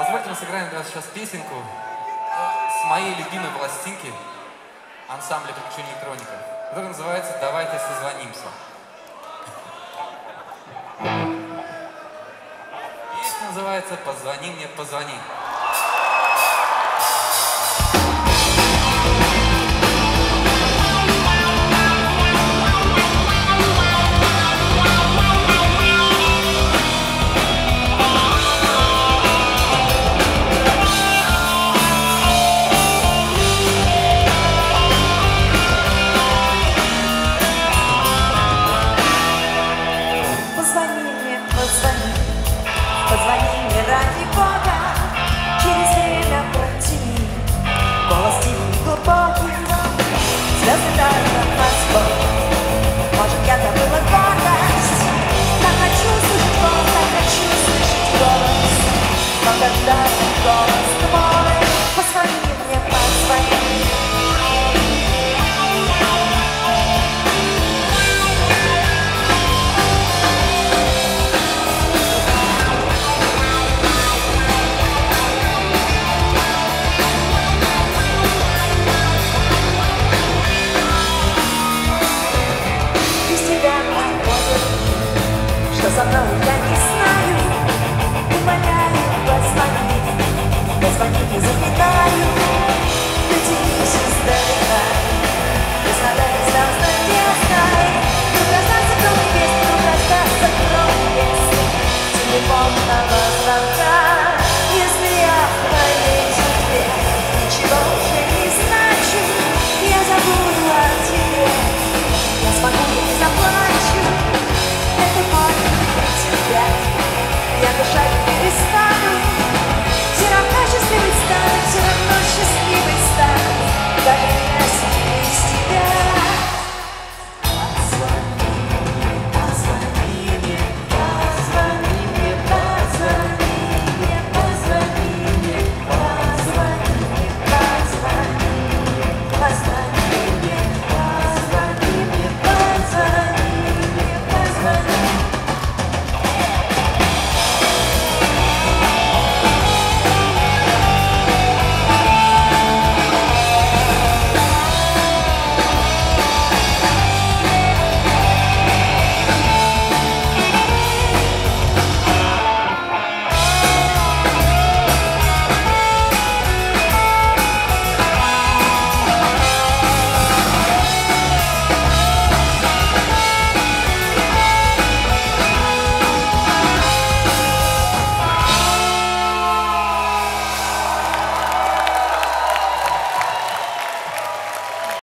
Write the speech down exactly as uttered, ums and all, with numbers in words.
Позвольте, мы сыграем для вас сейчас песенку с моей любимой пластинки ансамбля «Приключения Электроников», которая называется «Давайте созвонимся». Песня называется «Позвони мне, позвони». Позвони мне ради Бога, через время протяни, голос тихий глубокий, слезы тают от восход. Может, я забыла гордость, так хочу слышать голос, так хочу слышать голос. Но когда голос твой, позвони мне, позвони. Со мной я не знаю, умоляю, позвони, позвони, не запинаю, дотянись издалека, без надо звездной небесной, вдруг раздастся гром небес, вдруг раздастся гром небес, телефонного